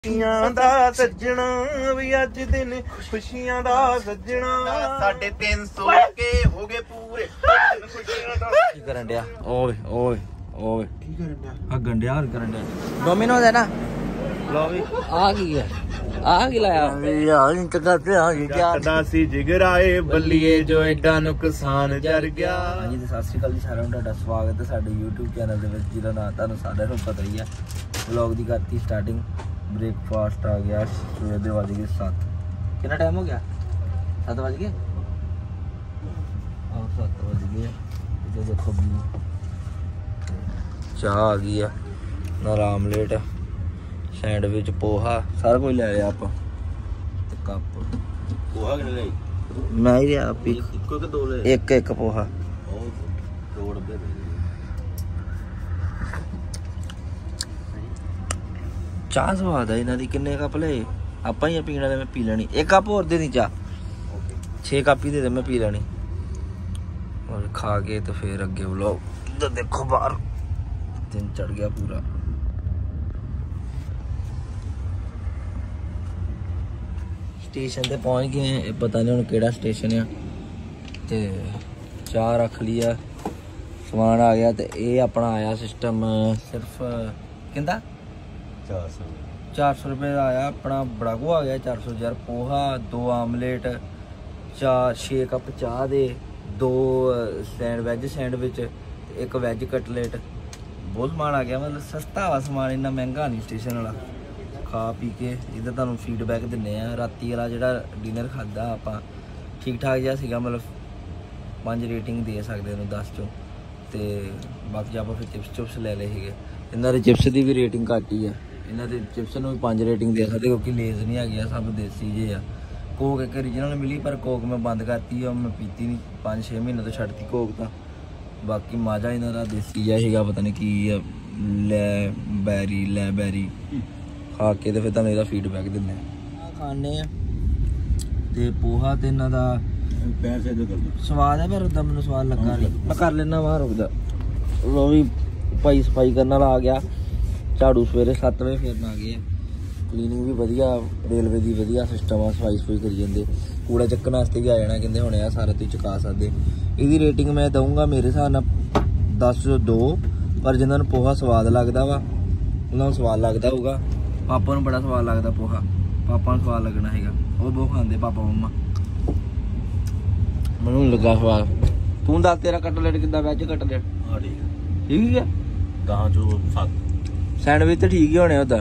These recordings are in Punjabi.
खुशियां दा सज्जना भी अज दिन खुशियां दा सज्जना 350 के हो गए पूरे की करन दिया ओए ओए ओए की करन दिया हगन दिया और करन दिया डोमिनोज है ना लो भी आ गई लाया यार इंतजार पे आ गई क्या दासी जिगराए बल्लीए जो एडा नुकसान जर गया हां जी सत श्री अकाल जी साਰਿਆਂ ਨੂੰ ਤੁਹਾਡਾ ਸਵਾਗਤ ਹੈ ਸਾਡੇ YouTube ਚੈਨਲ ਦੇ ਵਿੱਚ ਜਿਹਦਾ ਨਾਮ ਤੁਹਾਨੂੰ ਸਾਰਿਆਂ ਨੂੰ ਪਤਾ ਹੀ ਹੈ ਵਲੌਗ ਦੀ ਕਰਤੀ ਸਟਾਰਟਿੰਗ ब्रेकफास्ट आ गया सुबह दे बज गए 7 कितना टाइम हो गया 7 बज गए और 7 बज गए इधर देखो चाह आ गई है नाल आमलेट सैंडविच पोहा सारा कुछ ले लिया आप कप पोहा कितने ले मैं ही लिया आप एक दो ले एक पोहा दो डब्बे चाह स्वाद है इन्हों की किन्ने कप ले आप ही पीने वाले मैं पी लेनी एक कप और दे दी चाह 6 कप ही दे मैं पी लेनी और खा के तो फिर अगे ब्लॉग इधर देखो बाहर दिन चढ़ गया पूरा स्टेशन पे पहुंच गए हैं पता नहीं हुण केड़ा स्टेशन है ते चाह रख लिया समान आ गया तो ये अपना आया सिस्टम सिर्फ किंदा 400 रुपये का आया अपना बड़ा को आ गया 400 यार पोहा 2 आमलेट 6 कप चाह दे 2 वेज सैंडविच 1 वेज कटलेट बहुत समान आ गया मतलब सस्ता वा समान इन्ना महंगा नहीं स्टेशन वाला खा पी के इधर तुहानूं फीडबैक दिन्ने आ राती वाला जिहड़ा डिनर खादा आपां ठीक ठाक जिहा सीगा मतलब 5 रेटिंग दे सकदे ने 10 चों ते बाकी आपां फिर चिप्स ले लए सीगे इन्हां दे चिप्स दी भी रेटिंग घट ही है इन्हां दे चिप्स नूं 5 रेटिंग दे सकते क्योंकि लेज नहीं है सब देसी जे आ कोक एक ओरिजिनल मिली पर कोक मैं बंद करती है मैं पीती नहीं 5-6 महीने तो छड्डती कोक तो बाकी माजा इन्हां दा देसी जिहा सीगा पता नहीं की लै बैरी खा के तो फिर तुहानूं इहदा फीडबैक दिंदे खाने ते पोहा ते इन्हां दा स्वाद है पर उदा मैनूं स्वाद लगा नहीं मैं कर लेना वहाँ रुक जा वो भी भाई सफाई करने वाला आ गया झाड़ू सवेरे 7 बजे फिर आ गए क्लीनिंग भी वधिया रेलवे की वधिया सिस्टम आ सफाई सफाई करी जाते कूड़ा चक्कन वास्ते भी आ जाना कहते होने सारा तुम चुका सकते इसकी रेटिंग मैं दूँगा मेरे हिसाब नाल 10/2 पर जिन्होंने पोहा स्वाद लगता वा उन्होंने स्वाद लगता होगा पापा को बड़ा स्वाद लगता पोहा पापा को स्वाद लगना है वो बहुत खाते पापा मम्मा मैं लगा स्वाद तू दस तेरा कटलेट कि वैज कटलेट ठीक है सैंडविच तो ठीक ही होने उदा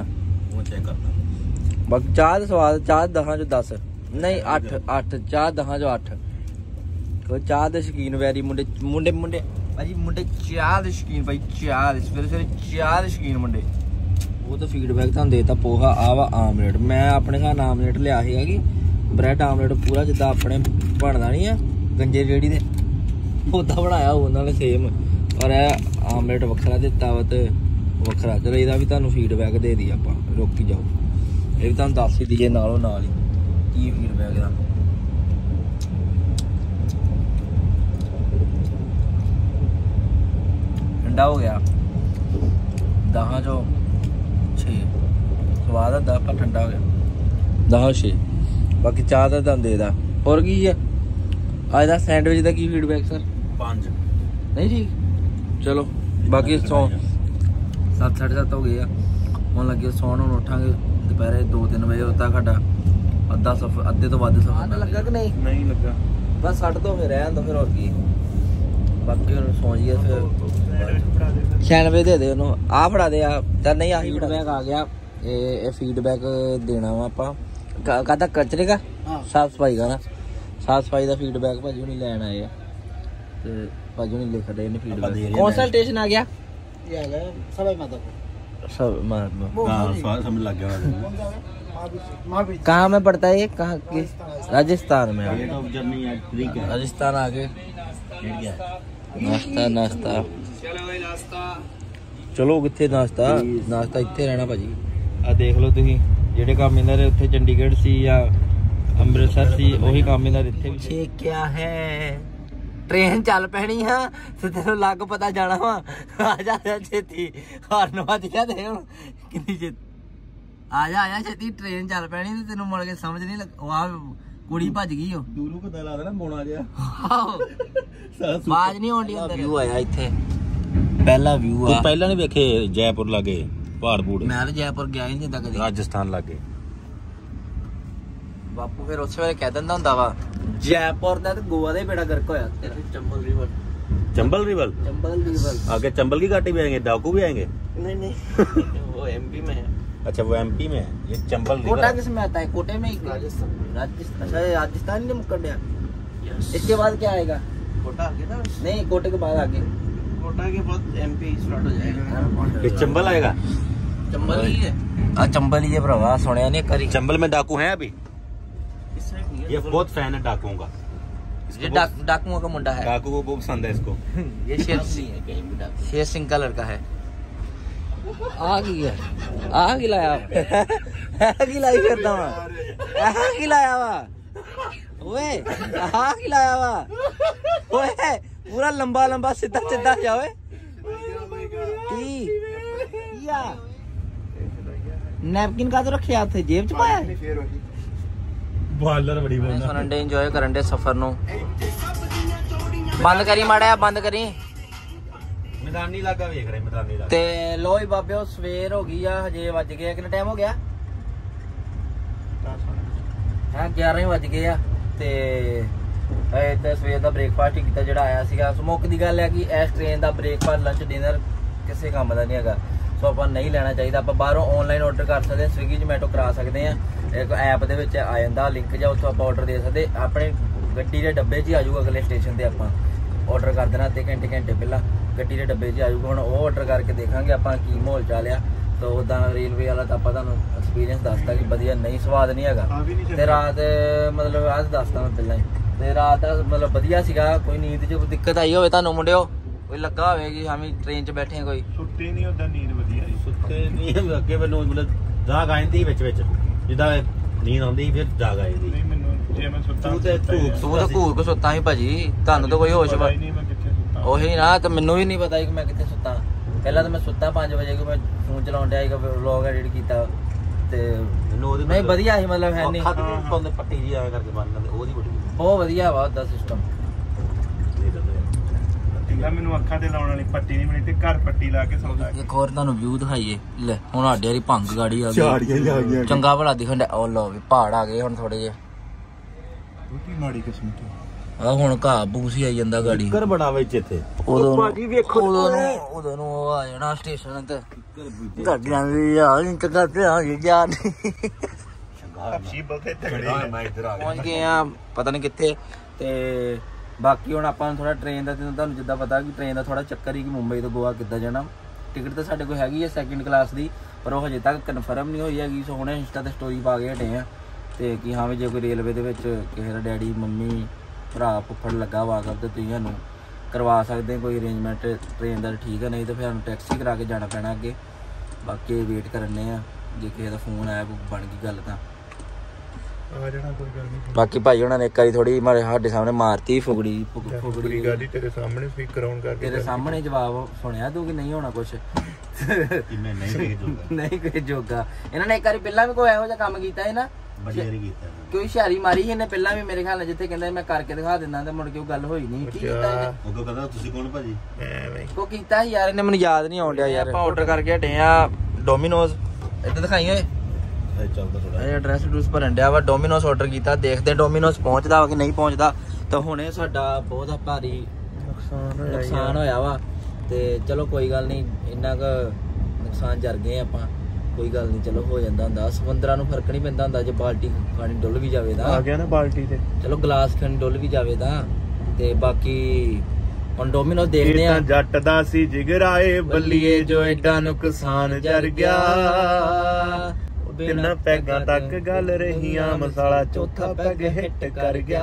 बाकी चाह स्वाद चाह 10/10 नहीं 8 चाह 10/8 चाह के शकीन वैरी मुंडे मुंडे मुंडे भाई मुंडे चाह के शकीन भाई चाह सवेरे चाह के शकीन मुंडे वो तो फीडबैक तुहानूं देता पोहा आवा आमलेट मैं अपने घर आमलेट लिया सीगा कि ब्रैड आमलेट पूरा जिद्दां अपने बनदा नहीं है गंजे रेड़ी दे उदा बनाया उन्होंने सेम और आमलेट वखरा दिता वा तो वखरा चलो इसका भी तुहानूं फीडबैक दे दी आपां रोकी जाओ ये भी तुहानूं दस ही दीजिए नालों नाल ही की फीडबैक दा ठंडा हो गया 10/6 स्वाद है 10 पर ठंडा हो गया 10/6 बाकी चाह तो तुहानूं दे दा और की है अज दा सैंडविच का की फीडबैक सर 5 नहीं ठीक चलो बाकी 7-7:30 हो गए हम लगे सौन हम उठांगे दोपहर 2-3 बजे उदा साडा अद्धे तो वध सफर लगा कि नहीं लगा बस 6 तो फिर रहन दो फिर और की बाकी हम सौ जाइए फिर सैंडविच दे दे उन्होंने आ फड़ा दे चल नहीं आ फीडबैक आ गया ये फीडबैक देना वा आप कहता कचरे का साफ सफाई का ना साफ सफाई का फीडबैक भाजी नहीं लैन आए तो भाजी नहीं लिख रहे फीडबैक कौन सा स्टेशन आ गया ये आ गया सवाई माधोपुर समझ लग गया कहाँ में पड़ता है ये कहाँ की राजस्थान में राजस्थान आगे नाश्ता नाश्ता चलो कितने नाश्ता नाश्ता इत्थे रहना भाजी आ देख लो तुसीं जेडे काम इन्हां दे उत्थे चंडीगढ़ सी या अमृतसर सी ओही काम इन्हां दे इत्थे भी क्या है ट्रेन चल पैनी है तेन लग पता जाना वा आ जा छेती हारन बज गया किन्नी ਆ ਜਾ ਛੇਤੀ ਟ੍ਰੇਨ ਚੱਲ ਪੈਣੀ ਤੇ ਤੈਨੂੰ ਮੁੜ ਕੇ ਸਮਝ ਨਹੀਂ ਲੱਗ ਆ ਕੁੜੀ ਭੱਜ ਗਈ ਉਹ ਦੂਰੂ ਕਿੱਦਾਂ ਲੱਗਦਾ ਨਾ ਮੋਣਾ ਜਿਹਾ ਆਵਾਜ਼ ਨਹੀਂ ਆਉਂਦੀ ਅੰਦਰ ਵਿਊ ਆਇਆ ਇੱਥੇ ਪਹਿਲਾ ਵਿਊ ਆ ਪਹਿਲਾਂ ਨਹੀਂ ਵੇਖੇ ਜੈਪੁਰ ਲਾਗੇ ਪਹਾੜ ਪੂੜ ਮੈਂ ਤਾਂ ਜੈਪੁਰ ਗਿਆ ਹੀ ਨਹੀਂ ਜਿੱਦਾਂ ਕਦੀ ਰਾਜਸਥਾਨ ਲਾਗੇ ਬਾਪੂ ਫਿਰ ਉਸੇ ਵੇਲੇ ਕਹਿ ਦਿੰਦਾ ਹੁੰਦਾ ਵਾ ਜੈਪੁਰ ਦਾ ਤੇ ਗੋਆ ਦਾ ਹੀ ਬੇੜਾ ਗਰਕ ਹੋਇਆ ਤੇਰਾ ਚੰਬਲ ਰਿਵਰ आगे चंबल की घाटी भी आएंगे डाकू भी आएंगे नहीं वो एमपी में है अच्छा वो एमपी में है ये चंबल कोटा किस में आता है कोटे में राजस्थान ने मुकर दिया इसके बाद क्या आएगा कोटा आगे ना नहीं कोटे के बाद आगे कोटा के बाद एमपी स्टार्ट हो जाएगा ये चंबल आएगा चंबल ही है चंबल ही है भरावा सुनिया नहीं करी चंबल में डाकू हैं अभी ये बहुत फैन है डाकुओं का ये डाकुओं का मुंडा है डाकू को बहुत पसंद है इसको ये शेर सिंह का लड़का है पूरा लंबा लंबा सीधा सीधा जाओ नैपकिन का तो रखे थे जेब च पाया बालर बड़ी बोलना सुनन दे एंजॉय करन दे सफर नु बंद करी माड़ा बंद करी मैदानी इलाका देख रहे मैदानी इलाका ते लो ही बाबे सवेर हो गई आ हजे वज गए कितना टाइम हो गया हां 11 वज गए आ ते ते सवेर दा ब्रेकफास्ट ही कीता जेड़ा आया सीगा स्मोक दी गल है कि इस ट्रेन दा ब्रेकफास्ट लंच डिनर किसी काम दा नहीं हैगा सो ਆਪਾਂ नहीं लेना चाहिए ਆਪਾਂ ਬਾਹਰੋਂ ਆਨਲਾਈਨ ਆਰਡਰ ਕਰ ਸਕਦੇ ਹਾਂ ਸਵਿਗੀ ਜ਼ੋਮੈਟੋ ਕਰਾ ਸਕਦੇ ਆ ਇੱਕ ਐਪ ਦੇ ਵਿੱਚ ਆ ਜਾਂਦਾ ਲਿੰਕ ਜਾਂ ਉੱਥੋਂ ਆਪਾਂ ਆਰਡਰ ਦੇ ਸਕਦੇ ਆਪਣੇ ਗੱਡੀ ਦੇ ਡੱਬੇ 'ਚ ਹੀ ਆ ਜਾਊਗਾ ਅਗਲੇ ਸਟੇਸ਼ਨ ਤੇ ਆਪਾਂ ਆਰਡਰ ਕਰ ਦੇਣਾ ਤੇ ਘੰਟੇ ਪਹਿਲਾਂ ਗੱਡੀ ਦੇ ਡੱਬੇ 'ਚ ਆ ਜਾਊਗਾ ਹੁਣ ਉਹ ਆਰਡਰ ਕਰਕੇ ਦੇਖਾਂਗੇ ਆਪਾਂ ਕੀ ਮਾਹੌਲ ਚੱਲਿਆ ਤਾਂ ਉਦਾਂ ਰੇਲਵੇ ਵਾਲਾ ਤਾਂ ਆਪਾਂ ਤੁਹਾਨੂੰ ਐਕਸਪੀਰੀਅੰਸ ਦੱਸਦਾ ਕਿ ਵਧੀਆ ਨਹੀਂ ਸਵਾਦ ਨਹੀਂ ਹੈਗਾ ਤੇ ਰਾਤ ਮਤਲਬ ਆਹ ਦੱਸਦਾ ਮੈਂ ਪਹਿਲਾਂ ਹੀ ਤੇ ਰਾਤ ਮਤਲਬ ਵਧੀਆ ਸੀਗਾ ਕੋਈ ਨੀਂਦ 'ਚ ਦਿੱਕਤ ਆਈ ਹੋਵੇ ਤੁਹਾਨੂੰ ਮੁੰਡਿਓ ਕੋਈ ਲੱਗਾ ਹੋਵੇ ਕਿ हामी ट्रेन 'ਚ ਬੈਠੇ ਕੋਈ ਸੁੱਤੇ ਨਹੀਂ ਉਦਾਂ ਨੀਂਦ ਵਧੀਆ ਆਈ ਸੁੱਤੇ ਨਹੀਂ ਅੱਗੇ ਮੈਨੂੰ ਮਤਲਬ ਜਾਗ ਆਂਦੀ ਵਿੱਚ ਜਿੱਦਾਂ ਨੀਂਦ ਆਉਂਦੀ ਫਿਰ ਜਾਗ ਆਈਦੀ ਨਹੀਂ ਮੈਨੂੰ ਜੇ ਮੈਂ ਸੁੱਤਾ ਤੂੰ ਤਾਂ ਘੂਕ ਸੁੱਤਾ ਸੀ ਭਾਜੀ ਤੁਹਾਨੂੰ ਤਾਂ ਕੋਈ ਹੋਸ਼ ਨਹੀਂ ਮੈਂ ਕਿੱਥੇ ਸੁੱਤਾ ਉਹੀ ਨਾ ਤੇ ਮੈਨੂੰ ਵੀ ਨਹੀਂ ਪਤਾ ਕਿ ਮੈਂ ਕਿੱਥੇ ਸੁੱਤਾ ਪਹਿਲਾਂ ਤਾਂ ਮੈਂ ਸੁੱਤਾ 5 ਵਜੇ ਕਿ ਮੈਂ ਫੋਨ ਚਲਾਉਣ ਡਿਆ ਸੀਗਾ ਵਲੌਗ ਐਡਿਟ ਕੀਤਾ ਤੇ ਨਹੀਂ ਵਧੀਆ ਸੀ ਮਤਲਬ ਹੈ ਨਹੀਂ ਪੱਟੀ ਜੀ ਆਇਆ ਕਰਕੇ ਬੰਨ ਲੈਂਦੇ ਉਹਦੀ ਬੜੀ ਬਹੁਤ ਵਧੀਆ ਵਾ ਉਹਦਾ ਸਿਸਟਮ ਮੈਨੂੰ ਅੱਖਾਂ ਤੇ ਲਾਉਣ ਵਾਲੀ ਪੱਟੀ ਨਹੀਂ ਬਣੀ ਤੇ ਘਰ ਪੱਟੀ ਲਾ ਕੇ ਸੌਂਦਾ ਇੱਕ ਹੋਰ ਤੁਹਾਨੂੰ ਵਿਊ ਦਿਖਾਈਏ ਲੈ ਹੁਣ ਸਾਡੇ ਵਾਲੀ ਭੰਗ ਗਾੜੀ ਆ ਗਈ ਚੰਗਾ ਭਲਾ ਦਿਖਣ ਡਿਆ ਉਹ ਲੋ ਵੀ ਪਹਾੜ ਆ ਗਏ ਹੁਣ ਥੋੜੇ ਜਿਹੇ ਕੀ ਮਾੜੀ ਕਿਸਮਤ ਆ ਹੁਣ ਘਾਹ ਬੂਸ ਹੀ ਆਈ ਜਾਂਦਾ ਗਾੜੀ ਕਿੱਕਰ ਬੜਾ ਵਿੱਚ ਇੱਥੇ ਭਾਜੀ ਵੇਖੋ ਉਦੋਂ ਨੂੰ ਉਹ ਆ ਜਾਣਾ ਸਟੇਸ਼ਨ ਤੇ ਗੱਡੀਆਂ ਵੀ ਆ ਚੰਗਾ ਤੇ ਆ ਯਾਰ ਪਹੁੰਚ ਗਏ ਆ ਪਤਾ ਨਹੀਂ ਕਿੱਥੇ ਤੇ ਬਾਕੀ ਹੁਣ ਆਪਾਂ ਥੋੜਾ ਟ੍ਰੇਨ ਦਾ ਤੁਹਾਨੂੰ ਜਿੱਦਾਂ ਪਤਾ ਕਿ ਟ੍ਰੇਨ ਦਾ ਥੋੜਾ ਚੱਕਰ ਹੀ ਕਿ ਮੁੰਬਈ ਤੋਂ ਗੋਆ ਕਿੱਦਾਂ ਜਾਣਾ ਟਿਕਟ ਤਾਂ ਸਾਡੇ ਕੋਲ ਹੈਗੀ ਹੈ ਸੈਕਿੰਡ ਕਲਾਸ ਦੀ ਪਰ ਉਹ ਹਜੇ ਤੱਕ ਕਨਫਰਮ ਨਹੀਂ ਹੋਈ ਹੈਗੀ ਸੋ ਹੁਣੇ ਇੰਸਟਾ ਤੇ ਸਟੋਰੀ ਪਾ ਕੇ ਹਟੇ ਆ ਤੇ ਕਿ ਹਾਂ ਵੀ ਜੇ ਕੋਈ ਰੇਲਵੇ ਦੇ ਵਿੱਚ ਕਿਸੇ ਦਾ ਡੈਡੀ ਮੰਮੀ ਭਰਾ ਫੁੱਫੜ ਲੱਗਾ ਵਾ ਕਰ ਤੇ ਤੁਸੀਂ ਸਾਨੂੰ ਕਰਵਾ ਸਕਦੇ ਕੋਈ ਅਰੇਂਜਮੈਂਟ ਟ੍ਰੇਨ ਦਾ ਠੀਕ ਹੈ ਨਹੀਂ ਤਾਂ ਫਿਰ ਸਾਨੂੰ ਟੈਕਸੀ ਕਰਾ ਕੇ ਜਾਣਾ ਪੈਣਾ ਅੱਗੇ ਬਾਕੀ ਵੇਟ ਕਰਨੇ ਆ ਜੇ ਕਿਸੇ ਦਾ ਫੋਨ ਆਇਆ ਕੋਈ ਬਣ ਗਈ ਗੱਲ ਤਾਂ ਆ ਜਾਣਾ ਕੋਈ ਗੱਲ ਨਹੀਂ ਬਾਕੀ ਭਾਈ ਉਹਨਾਂ ਨੇ ਇੱਕ ਵਾਰੀ ਥੋੜੀ ਮਾਰੇ ਸਾਡੇ ਸਾਹਮਣੇ ਮਾਰਤੀ ਫੁਗੜੀ ਗਾੜੀ ਤੇਰੇ ਸਾਹਮਣੇ ਫੀਕ ਕਰਾਉਣ ਕਰਕੇ ਤੇਰੇ ਸਾਹਮਣੇ ਜਵਾਬ ਸੁਣਿਆ ਤੂੰ ਕਿ ਨਹੀਂ ਹੋਣਾ ਕੁਛ ਮੈਂ ਨਹੀਂ ਕੋਈ ਜੋਗਾ ਇਹਨਾਂ ਨੇ ਇੱਕ ਵਾਰੀ ਪਹਿਲਾਂ ਵੀ ਕੋਈ ਇਹੋ ਜਿਹਾ ਕੰਮ ਕੀਤਾ ਹੈ ਨਾ ਕੋਈ ਹੁਸ਼ਿਆਰੀ ਮਾਰੀ ਇਹਨੇ ਪਹਿਲਾਂ ਵੀ ਮੇਰੇ ਖਿਆਲ ਨਾਲ ਜਿੱਥੇ ਕਹਿੰਦਾ ਮੈਂ ਕਰਕੇ ਦਿਖਾ ਦਿੰਦਾ ਤੇ ਮੁੜ ਕੇ ਉਹ ਗੱਲ ਹੋਈ ਨਹੀਂ ਕੀ ਕੀਤਾ ਉਹ ਕਹਿੰਦਾ ਤੁਸੀਂ ਕੌਣ ਭਾਜੀ ਉਹ ਕੀਤਾ ਯਾਰ ਇਹਨੇ ਮੈਨੂੰ ਯਾਦ ਨਹੀਂ ਆਉਣ ਡਿਆ ਯਾਰ ਆਪਾਂ ਆਰਡਰ ਕਰਕੇ ਹਟੇ ਆ ਡੋਮਿਨੋਜ਼ ਇੱਧਰ ਦਿਖਾਈ ਓਏ ਚੱਲਦਾ ਥੋੜਾ ਇਹ ਐਡਰੈਸ ਡੂਸ ਭਰਨ ਡਿਆ ਵਾ ਡੋਮਿਨੋਜ਼ ਆਰਡਰ ਕੀਤਾ ਦੇਖਦੇ ਡੋਮਿਨੋਜ਼ ਪਹੁੰਚਦਾ ਵਾ ਕਿ ਨਹੀਂ ਪਹੁੰਚਦਾ ਤਾਂ ਹੁਣੇ ਸਾਡਾ ਬਹੁਤ ਭਾਰੀ ਨੁਕਸਾਨ ਹੋਇਆ ਵਾ ਤੇ ਚਲੋ ਕੋਈ ਗੱਲ ਨਹੀਂ ਇੰਨਾ ਕੁ ਨੁਕਸਾਨ ਜਰ ਗਏ ਆਪਾਂ ਕੋਈ ਗੱਲ ਨਹੀਂ ਚਲੋ ਹੋ ਜਾਂਦਾ ਹੁੰਦਾ 15 ਨੂੰ ਫਰਕ ਨਹੀਂ ਪੈਂਦਾ ਹੁੰਦਾ ਜੇ ਬਾਲਟੀ ਖਾਣੀ ਡੁੱਲ ਵੀ ਜਾਵੇ ਤਾਂ ਆ ਗਿਆ ਨਾ ਬਾਲਟੀ ਤੇ ਚਲੋ ਗਲਾਸ ਖਾਣੀ ਡੁੱਲ ਵੀ ਜਾਵੇ ਤਾਂ ਤੇ ਬਾਕੀ ਹੁਣ ਡੋਮਿਨੋਜ਼ ਦੇਖਦੇ ਆ ਜੱਟ ਦਾ ਸੀ ਜਿਗਰਾਏ ਬੱਲੀਏ ਜੋ ਐਡਾ ਨੁਕਸਾਨ ਜਰ ਗਿਆ ਤਿੰਨ ਪੈਗਾਂ ਤੱਕ ਗੱਲ ਰਹੀਆਂ ਮਸਾਲਾ ਚੌਥਾ ਪੈਗ ਹਿੱਟ ਕਰ ਗਿਆ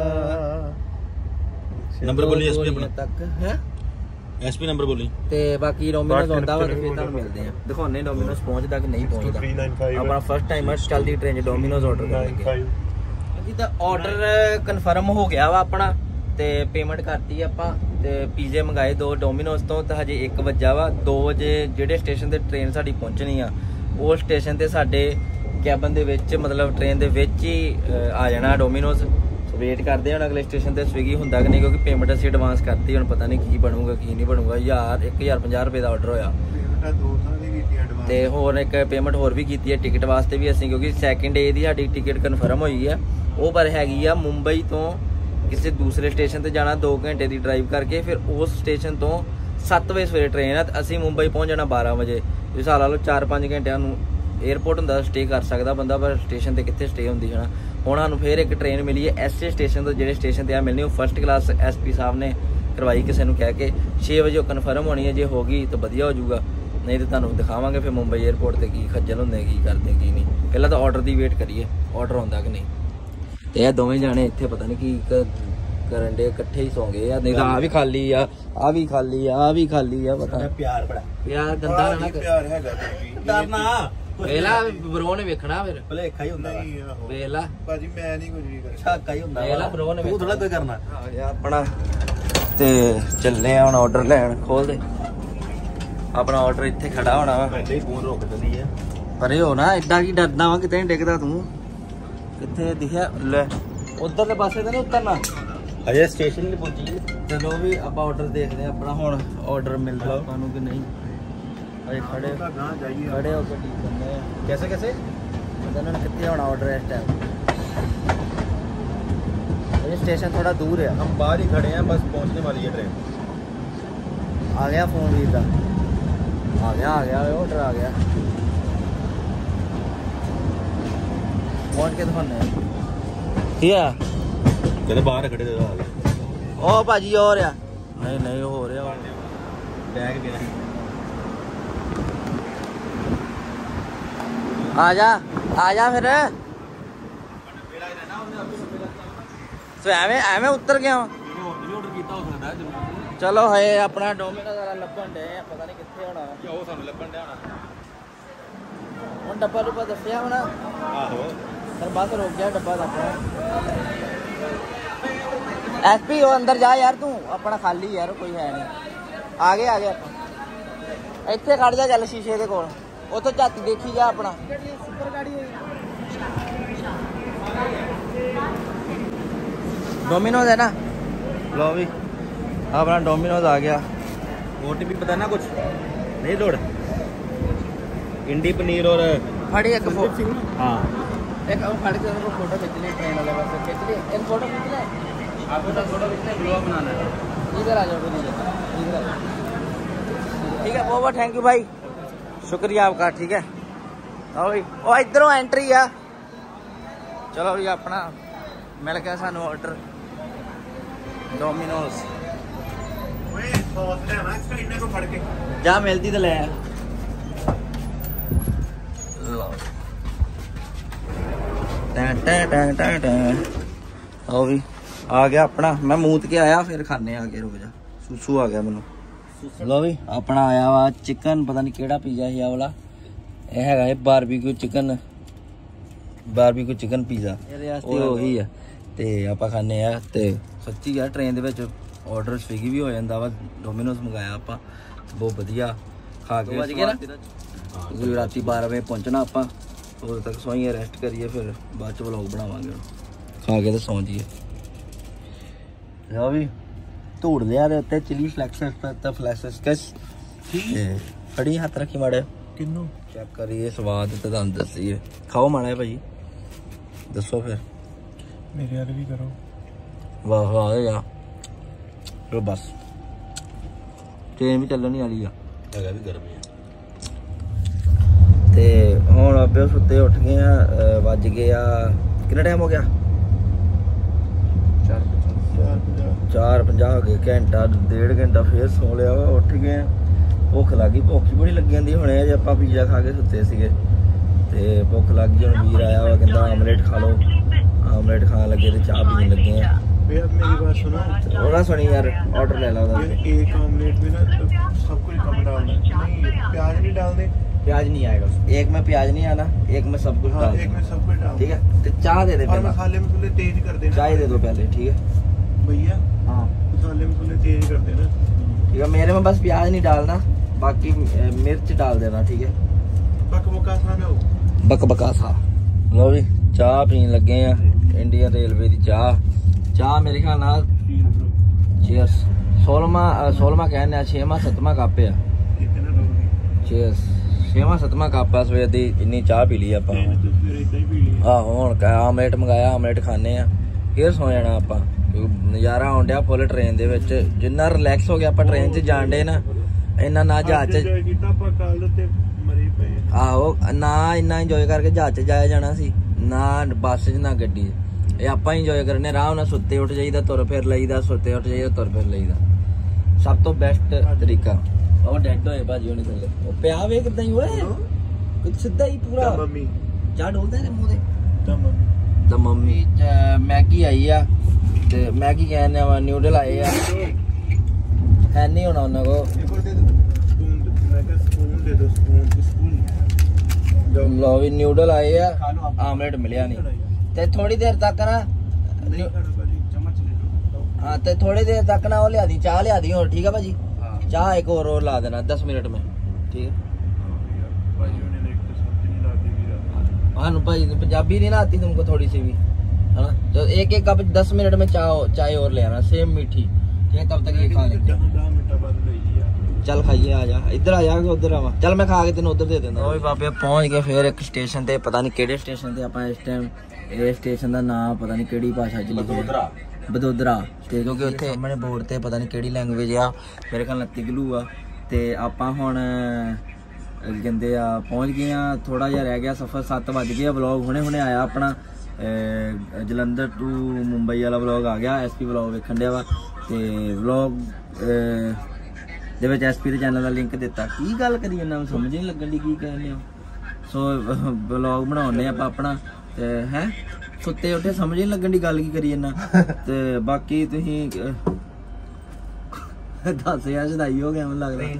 ਨੰਬਰ ਬੋਲੀ ਐਸਪੀ ਆਪਣਾ ਤੱਕ ਹੈ ਐਸਪੀ ਨੰਬਰ ਬੋਲੀ ਤੇ ਬਾਕੀ ਡੋਮਿਨੋਜ਼ ਆਉਂਦਾ ਵਾ ਤੇ ਫਿਰ ਤੁਹਾਨੂੰ ਮਿਲਦੇ ਆ ਦਿਖਾਉਣੇ ਡੋਮਿਨੋਜ਼ ਪਹੁੰਚਦਾ ਕਿ ਨਹੀਂ ਪਹੁੰਚਦਾ ਆਪਣਾ ਫਸਟ ਟਾਈਮ ਚੱਲਦੀ ਟ੍ਰੇਨ 'ਚ ਡੋਮਿਨੋਜ਼ ਆਰਡਰ ਕਰਾਂਗੇ ਅਸੀਂ ਤਾਂ ਆਰਡਰ ਕਨਫਰਮ ਹੋ ਗਿਆ ਵਾ ਆਪਣਾ ਤੇ ਪੇਮੈਂਟ ਕਰਤੀ ਆਪਾਂ ਤੇ ਪੀਜ਼ੇ ਮੰਗਾਏ 2 ਡੋਮਿਨੋਜ਼ ਤੋਂ ਤੇ ਹਜੇ 1 ਵਜਾ ਵਾ 2 ਵਜੇ ਜਿਹੜੇ ਸਟੇਸ਼ਨ ਤੇ ਟ੍ਰੇਨ ਸਾਡੀ ਪਹੁੰਚਣੀ ਆ ਉਹ ਸਟੇਸ਼ਨ ਤੇ ਸਾਡੇ ਕੈਬਨ ਦੇ ਵਿੱਚ ਮਤਲਬ ਟ੍ਰੇਨ ਦੇ ਵਿੱਚ ਹੀ ਆ ਜਾਣਾ ਡੋਮੀਨੋਜ਼। ਵੇਟ ਕਰਦੇ ਹੁਣ ਅਗਲੇ ਸਟੇਸ਼ਨ ਤੇ ਸਵਿਗੀ ਹੁੰਦਾ ਕਿ ਨਹੀਂ, ਕਿਉਂਕਿ ਪੇਮੈਂਟ ਅਸੀਂ ਐਡਵਾਂਸ ਕਰਤੀ। ਹੁਣ ਪਤਾ ਨਹੀਂ ਕੀ ਬਣੂਗਾ ਕੀ ਨਹੀਂ ਬਣੂਗਾ। 1050 ਰੁਪਏ ਦਾ ਆਰਡਰ ਹੋਇਆ ਤੇ ਹੋਰ ਇੱਕ ਪੇਮੈਂਟ ਹੋਰ ਵੀ ਕੀਤੀ ਹੈ ਟਿਕਟ ਵਾਸਤੇ ਵੀ ਅਸੀਂ, ਕਿਉਂਕਿ ਸੈਕਿੰਡ ਡੇ ਦੀ ਸਾਡੀ ਟਿਕਟ ਕਨਫਰਮ ਹੋਈ ਆ। ਉਹ ਪਰ ਹੈਗੀ ਆ ਮੁੰਬਈ ਤੋਂ ਕਿਸੇ ਦੂਸਰੇ ਸਟੇਸ਼ਨ ਤੇ ਜਾਣਾ 2 ਘੰਟੇ ਦੀ ਡਰਾਈਵ ਕਰਕੇ, ਫਿਰ ਉਸ ਸਟੇਸ਼ਨ ਤੋਂ 7 ਵਜੇ ਸਵੇਰੇ ਟ੍ਰੇਨ ਆ ਤੇ ਅਸੀਂ ਮੁੰਬਈ ਪਹੁੰਚ ਜਾਣਾ 12 ਵਜੇ। ਤੁਸੀਂ ਹਿਸਾਬ ਲਾ ਲਓ 4-5 ਘੰਟਿਆਂ ਨੂੰ 에ਅਰਪੋਰਟ ਹੁੰਦਾ ਸਟੇ ਕਰ ਸਕਦਾ ਬੰਦਾ, ਪਰ ਸਟੇਸ਼ਨ ਤੇ ਕਿੱਥੇ ਸਟੇ ਹੁੰਦੀ ਹੈ ਨਾ। ਹੁਣ ਸਾਨੂੰ ਫਿਰ ਇੱਕ ਟ੍ਰੇਨ ਮਿਲੀ ਹੈ ਐਸਏ ਸਟੇਸ਼ਨ ਤੋਂ, ਜਿਹੜੇ ਸਟੇਸ਼ਨ ਤੇ ਆ ਮਿਲਣੀ ਉਹ ਫਸਟ ਕਲਾਸ ਐਸਪੀ ਸਾਹਿਬ ਨੇ ਕਰਵਾਈ ਕਿਸੇ ਨੂੰ ਕਹਿ ਕੇ। 6 ਵਜੇ ਉਹ ਕਨਫਰਮ ਹੋਣੀ ਹੈ, ਜੇ ਹੋ ਗਈ ਤਾਂ ਵਧੀਆ ਹੋ ਜਾਊਗਾ, ਨਹੀਂ ਤਾਂ ਤੁਹਾਨੂੰ ਦਿਖਾਵਾਂਗੇ ਫਿਰ ਮੁੰਬਈ 에ਅਰਪੋਰਟ ਤੇ ਕੀ ਖੱਜਲ ਹੁੰਦੇ ਕੀ ਕਰਦੇ ਕੀ ਨਹੀਂ। ਪਹਿਲਾਂ ਤਾਂ ਆਰਡਰ ਦੀ ਵੇਟ ਕਰੀਏ ਆਰਡਰ ਹੁੰਦਾ ਕਿ ਨਹੀਂ। ਤੇ ਇਹ ਦੋਵੇਂ ਜਾਣੇ ਇੱਥੇ ਪਤਾ ਨਹੀਂ ਕੀ ਕਰਨ ਦੇ, ਇਕੱਠੇ ਹੀ ਸੌਂ ਗਏ ਆ। ਨਹੀਂ ਤਾਂ ਆ ਵੀ ਖਾਲੀ ਆ, ਆ ਵੀ ਖਾਲੀ ਆ, ਆ ਵੀ ਖਾਲੀ ਆ। ਪਤਾ ਪਿਆਰ ਬੜਾ ਪਿਆਰ ਗੰਦਾ ਨਾ ਪਿਆਰ ਹੈਗਾ ਡਰਨਾ ਵੇਲਾ ਬਰੋ ਨੇ ਵੇਖਣਾ ਫਿਰ ਭਲੇਖਾ ਹੀ ਹੁੰਦਾ ਵੇਲਾ ਭਾਜੀ। ਮੈਂ ਨਹੀਂ ਕੁਝ ਵੀ ਕਰਦਾ, ਛਾਕਾ ਹੀ ਹੁੰਦਾ ਵੇਲਾ ਬਰੋ ਨੇ ਤੂੰ ਥੋੜਾ ਕੋਈ ਕਰਨਾ ਆ ਗਿਆ ਆਪਣਾ। ਤੇ ਚੱਲੇ ਆ ਹੁਣ ਆਰਡਰ ਲੈਣ। ਖੋਲ ਦੇ ਆਪਣਾ ਆਰਡਰ ਇੱਥੇ ਖੜਾ ਹੋਣਾ ਵਾ। ਪਹਿਲੇ ਹੀ ਫੋਨ ਰੋਕ ਦਿੰਦੀ ਆ ਪਰੇ ਹੋ ਨਾ, ਐਡਾ ਕੀ ਡਰਨਾ ਵਾ, ਕਿਤੇ ਨਹੀਂ ਡਿੱਗਦਾ ਤੂੰ। ਕਿੱਥੇ ਦਿਖਿਆ ਲੈ ਉਧਰਲੇ ਪਾਸੇ ਤੇ ਨਹੀਂ ਉਤਰਨਾ, ਅਜੇ ਸਟੇਸ਼ਨ ਨਹੀਂ ਪਹੁੰਚੀ। ਚਲੋ ਵੀ ਆਪਾਂ ਆਰਡਰ ਦੇਖਦੇ ਆ ਆਪਣਾ। ਹੁਣ ਆਰਡਰ ਮਿਲਦਾ ਆਪਾਂ ਨੂੰ ਕਿ ਨਹੀਂ। ਅਜੇ ਖੜੇ ਖੜੇ ਹੋ ਕੇ ਠੀਕ ਕਰਨੇ ਆ। कैसे कैसे ਪਤਾ ਨਹੀਂ ਕਿੱਥੇ ਹੋਣਾ ਆਰਡਰ ਇਸ ਟਾਈਮ। ਇਹ ਸਟੇਸ਼ਨ ਥੋੜਾ ਦੂਰ ਆ। हम बाहर ही खड़े हैं, बस पहुंचने वाली है ट्रेन। ਆ ਗਿਆ ਫੋਨ ਵੀਰ ਦਾ, ਆ ਗਿਆ ਆਰਡਰ ਆ ਗਿਆ। ਪਹੁੰਚ ਕੇ ਦਿਖਾਉਂਦੇ ਆ ਕੀ ਆ। कहते बाहर खड़े थे आ गए। ਉਹ ਭਾਜੀ ਹੋ ਰਿਹਾ ਨਹੀਂ ਹੋ ਰਿਹਾ बैग गया ਆ ਜਾ ਫਿਰ। ਸੋ ਐਵੇਂ ਉੱਤਰ ਗਿਆ ਵਾ। ऑर्डर ਕੀਤਾ ਹੋ ਸਕਦਾ ਜਰੂਰ। ਚਲੋ ਹੈ ਆਪਣਾ ਡੋਮੀਨੋਜ਼ ਵਾਲਾ ਲੱਭਣ ਡੇ ਆ, ਪਤਾ ਨਹੀਂ ਕਿੱਥੇ ਹੋਣਾ। ਕਿਉਂ ਸਾਨੂੰ ਲੱਭਣ ਡਿਆ ਹੋਣਾ। ਹੁਣ ਡੱਬਾ ਰੂਪਾ ਦੱਸਿਆ ਹੁਣ, ਆਹੋ ਪਰ ਬਸ ਰੁਕ ਗਿਆ ਡੱਬਾ ਦਾ ਆਪਣਾ। ਐਸਪੀ ਉਹ ਅੰਦਰ ਜਾ ਯਾਰ, ਤੂੰ ਆਪਣਾ ਖਾਲੀ ਯਾਰ, ਕੋਈ ਹੈ ਨਹੀਂ। ਆ ਗਏ ਆਪਾਂ ਇੱਥੇ ਖੜ ਜਾ, ਚੱਲ ਸ਼ੀਸ਼ੇ ਦੇ ਕੋਲ, ਉੱਥੋਂ ਝਾਤੀ ਦੇਖੀ ਜਾ ਆਪਣਾ। डोमिनोज है ना, लो भी अपना डोमिनोज आ गया। OTP पता ना कुछ नहीं लोड। इंडी पनीर और फड़ी एक हाँ एक फड़ी से उनको फोटो खींच ली, ट्रेन वाले बस खींच ली। एक फोटो खींच ले, आपको तो फोटो खींचना है, ब्लॉग बनाना है। इधर आ जाओ, इधर ठीक है। बहुत बहुत थैंक यू भाई, शुक्रिया आपका। ठीक है भाई, ओ इधरों एंट्री आ। चलो भी अपना मिल गया सानू ऑर्डर डोमिनोज। जा मिलती तो ले आओ भी आ गया अपना। मैं मूत के आया, फिर खाने आ गए। रुक जा, सूसू आ गया मैनू। लो भी अपना आया वा चिकन, पता नहीं केड़ा पिज़्ज़ा है ये वाला। यह है बारबीक्यू चिकन पिज़्ज़ा, ਉਹੀ ਆ। ਤੇ ਆਪਾਂ ਖਾਣੇ ਆ। ਤੇ ਸੱਚੀ ਯਾਰ ਟ੍ਰੇਨ ਦੇ ਵਿੱਚ ਆਰਡਰ ਸਵਿਗੀ ਵੀ ਹੋ ਜਾਂਦਾ ਵਾ। ਡੋਮੀਨੋਜ਼ ਮੰਗਾਇਆ ਆਪਾਂ, ਬਹੁਤ ਵਧੀਆ ਖਾ ਕੇ ਵੱਜ ਗਿਆ ਨਾ। ਰਾਤੀ 12 ਵਜੇ ਪਹੁੰਚਣਾ ਆਪਾਂ, ਉਦੋਂ ਤੱਕ ਸੋਈਏ, ਰੈਸਟ ਕਰੀਏ, ਫਿਰ ਬਾਅਦ ਚ ਵਲੌਗ ਬਣਾਵਾਂਗੇ। ਖਾ ਕੇ ਤੇ ਸੌਂ ਜੀਏ। ਲਓ ਵੀ ਧੂੜ ਲਿਆ ਦੇ ਉੱਤੇ ਚਿਲੀ ਫਲੈਕਸ ਫੜੀ ਹੱਥ ਰੱਖੀ ਮਾੜੇ ਕਿੰਨੂ ਚੈੱਕ ਕਰੀਏ ਸਵਾਦ ਤੇ ਤੁਹਾਨੂੰ ਦੱਸੀਏ। ਖਾਓ ਮਾੜਾ ਭਾਈ, ਦੱਸੋ ਫਿਰ। ਮੇਰੇ ਵਾਲੇ ਵੀ ਕਰੋ। ਵਾਹ ਆ ਗਿਆ ਫਿਰ ਬਸ। ਟ੍ਰੇਨ ਵੀ ਚੱਲਣ ਵਾਲੀ ਆ, ਹੈਗਾ ਵੀ ਗਰਮ ਹੈ। ਤੇ ਹੁਣ ਆਪੇ ਸੁੱਤੇ ਉੱਠ ਗਏ ਆ। ਵੱਜ ਗਏ ਆ ਕਿੰਨਾ ਟਾਈਮ ਹੋ ਗਿਆ? 4:50 ਹੋ ਗਏ। ਘੰਟਾ 1.5 ਘੰਟਾ ਫੇਰ ਸੌ ਲਿਆ ਵਾ। ਉੱਠ ਗਏ ਆ, ਭੁੱਖ ਲੱਗੀ, ਭੁੱਖ ਬੜੀ ਲੱਗੀ ਜਾਂਦੀ। ਹੁਣੇ ਜੇ ਆਪਾਂ ਪੀਜ਼ਾ ਖਾ ਕੇ ਸੁੱਤੇ ਸੀਗੇ ਤੇ ਭੁੱਖ ਲੱਗ ਗਈ। ਹੁਣ ਵੀਰ ਆਇਆ ਵਾ, ਕਹਿੰਦਾ ਆਮਲੇਟ ਖਾ ਲਓ। ਆਮਲੇਟ ਖਾਣ ਲੱਗੇ ਤੇ ਚਾਹ ਪੀਣ ਲੱਗੇ ਆ। भैया मेरी बात सुनो, ਉਹਦਾ ਸੁਣੀ ਯਾਰ, ਆਰਡਰ ਲੈ ਲਾ ਉਹਦਾ। एक ऑमलेट में ना सब कुछ कम डालना है, नहीं प्याज नहीं डालने। प्याज नहीं आएगा उसमें। एक में प्याज नहीं आना, एक में सब कुछ हाँ, डाल। एक में सब कुछ डाल। ठीक है, तो चाय दे दे और पहले। मसाले मसूले तेज कर देना। चाय दे दो पहले, ठीक है भैया। हाँ मसाले मसूले तेज कर देना। ठीक है। मेरे में बस प्याज नहीं डालना, बाकी मिर्च डाल देना। ठीक है, बक बकासा। लो भी चाह पीन लगे हैं इंडियन रेलवे की चाह मेरे ख्याल नाल चीयर्स 16वां कहने 6वां 7वां कप आ चीयर्स 6वां 7वां कप आ सवेर दी इन्नी चाह पी ली आपां आहो हुण आमलेट मंगाया आमलेट खाने आ फिर सो जाना आपां नज़ारा आउण डिया फुल ट्रेन दे विच जिन्ना रिलैक्स हो गया आपां ट्रेन च जाण डे ना इन्ना ना जहाज च आहो ना इन्ना इंजॉय करके जहाज च जाया जाना सी ना बस च ना गड्डी ये आपां इंजॉय करने आराम नाल सुत्ते उठ जाईदा तुर फिर लईदा सुत्ते उठ जाईदा तुर फिर लईदा सब तो बेस्ट तरीका। ਉਹ ਡੈਡ ਹੋਏ ਭਾਜੀ ਉਹਨੇ ਥੱਲੇ ਉਹ ਪਿਆ ਵੇ ਕਿਦਾਂ ਹੀ ਓਏ ਕੁਝ ਸਿੱਧਾ ਹੀ ਪੂਰਾ ਚਾਹ ਡੋਲਦਾ ਨੇ ਮੂੰਹ ਦੇ ਤਾਂ ਮੰਮੀ ਮੈਗੀ ਆਈ ਆ ਤੇ ਮੈਗੀ ਕਹਿੰਦੇ ਆ ਨਿਊਡਲ ਆਏ ਆ ਹੈ ਨਹੀਂ ਹੋਣਾ ਉਹਨਾਂ ਕੋ ਲੋ ਵੀ ਨਿਊਡਲ ਆਏ ਆ ਆਮਲੇਟ ਮਿਲਿਆ ਨਹੀਂ ਤੇ ਥੋੜੀ ਦੇਰ ਤੱਕ ਨਾ हाँ तो थोड़ी देर तक ना वो लिया दी चाह लिया दी और ठीक है भाजी चाह एक और ला देना 10 मिनट में ठीक है हाँ भाजी पंजाबी नहीं ना आती तुमको थोड़ी सी भी है ना तो एक कप 10 मिनट में चाय और ले आना सेम मीठी ठीक है तब तक ये खा लेते चल खाइए आ जा इधर आ जा उधर आवा चल मैं खा के तेन उधर दे देना ओए बाबे पहुंच गए फिर एक स्टेशन ते पता नहीं केड़े स्टेशन ते आपां इस टाइम ये स्टेशन दा नाम पता नहीं केड़ी भाषा च लिखिया बदोदरा ते क्योंकि उत्थे सामने बोर्ड ते पता नहीं केड़ी लैंग्वेज आ मेरे ख्याल तिगलू आ ते आपां हुण कहंदे आ पहुंच गए आ थोड़ा जिहा रह गया सफर 7 बज गए व्लॉग हुणे आया अपना जलंधर टू मुंबई वाला व्लॉग आ गया SP व्लॉग वेखण दिया वा ते व्लॉग दे विच SP दे चैनल दा लिंक दित्ता की गल करी जन्ना समझ नहीं लगन दी की कहने हो सो व्लॉग बनाउने आपां अपना ते हैं सुत्ते उठे समझ नहीं लगन दी गल की करी जन्ना ते बाकी तुसीं दस यार सदाई हो गया मैं लगदा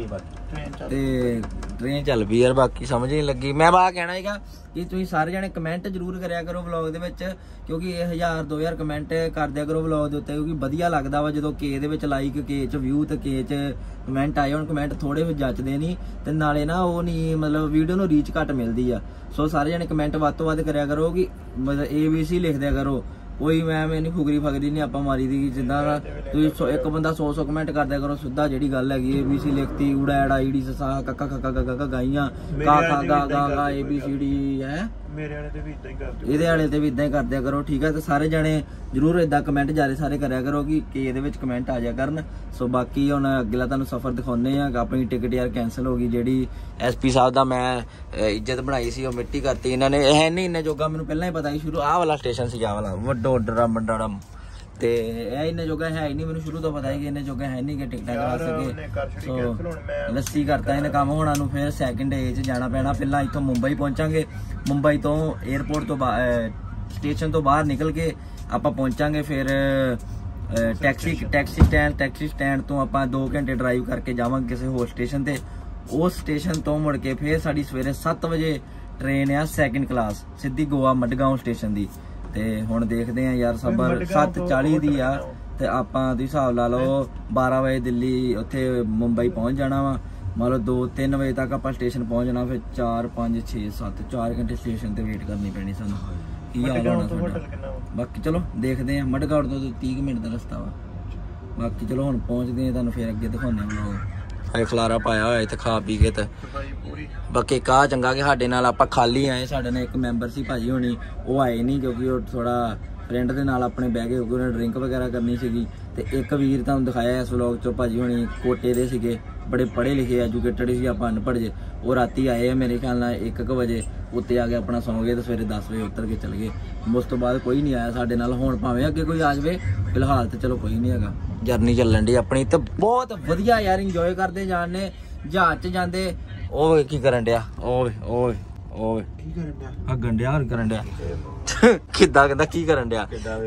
ट्रेन चल पई यार बाकी समझ नहीं लगी मैं बात कहना हैगा कि तुसीं सारे जने कमेंट जरूर करया करो व्लॉग दे विच क्योंकि 1000 2000 कमेंट कर दिया करो व्लॉग दे उत्ते क्योंकि वधिया लगदा वा जदों के दे विच लाइक के च व्यू ते के च कमेंट आए हुण कमेंट थोड़े जचदे नहीं ते नाले ना वो नहीं मतलब वीडियो नूं रीच घट मिलदी आ सो सारे जने कमेंट वध तो वध करया करो कि मतलब ABC लिख दिया करो कोई मैं नहीं फुगरी फगरी नहीं आप मारी दी जिदा एक बंदा 100 कमेंट कर दिया करो सीधा जी गल है ABC लिखती उड़ा एड़ा ईडी ससा कक्का कक्का कक्का गाइयां का खा गा गा गा ABCD है मेरे वाले ते भी इदां ही कर दिया करो ठीक है तो सारे जने जरूर इदा कमेंट जारे सारे करया करो कि इहदे विच कमेंट आ जाया करन सो बाकी हुण अगला तुहानूं सफर दिखाउने आ अपनी टिकट यार कैंसल हो गई जिहड़ी SP साहब दा मैं इज्जत बनाई सी ओह मिट्टी करती इन्हां ने है नहीं इन्ने जोगा मैनूं पहलां ही पता ही शुरू आ वाला स्टेशन सी आ वाला वड्डो डरम डरम ते इन्ने जोगा है ही नहीं मैनूं शुरू तो पता ही कि इन्ने जोगा है नहीं कि टिकटां करा सके सो लस्सी करता इन्हें काम होना नूं फिर सैकंड डे च जाना पैना पहलां इत्थों मुंबई पहुंचांगे मुंबई तो एयरपोर्ट तो स्टेशन तो बाहर निकल के आपां पहुंचांगे फिर टैक्सी स्टैंड तो आपां 2 घंटे ड्राइव करके जावांगे किसी होर स्टेशन ते उस स्टेशन तो मुड़ के फिर साडी सवेरे 7 बजे ट्रेन आ सैकंड क्लास सीधी गोवा मडगांव स्टेशन दी ते हुण देखदे आ यार सबर 7:40 दी आ ते आपां दी हिसाब ला लो 12 बजे दिल्ली उत्थे मुंबई पहुंच जाना वा मान लो 2-3 बजे तक आप स्टेशन पहुंच जाना फिर 4 5 6 7 4 घंटे स्टेशन ते वेट करनी पैनी सानू की हाल होना साडा बाकी चलो देखते हैं मडगांव तो 30 मिनट का रास्ता वा बाकी चलो हुण पहुंचते हैं तुहानू फिर अगे दिखाउने व्लॉग हाए खलारा पाया होया इत्थे खा पी के ते बाकी का चंगा कि साडे नाल आपां खाली आए साडे नाल एक मैंबर सी भाजी होनी वो आए नहीं क्योंकि वो थोड़ा फ्रेंड दे नाल अपने बह गए क्योंकि उन्हें ड्रिंक वगैरह करनी सीगी ते एक वीर तुहानू दिखाया इस व्लॉग चो भाजी होनी कोटे दे सीगे बड़े पढ़े लिखे एजुकेटेड सी आपां अनपढ़ जे वो राती आए मेरे ख्याल नाल 1 बजे उत्ते आके अपना सौ गए तो सवेरे 10 बजे उतर के चल गए उस तो बाद कोई नहीं आया साडे नाल हुण भावें अगे कोई आ जावे फिलहाल तो चलो कोई नहीं हैगा जर्नी चलन दी अपनी तो बहुत वधिया यार इंजॉय करते जाने जहाज च जांदे ओए की करन दिया ओए ओए ओए की करन दिया हगन दिया और करन दिया किदा कहंदा की करन दिया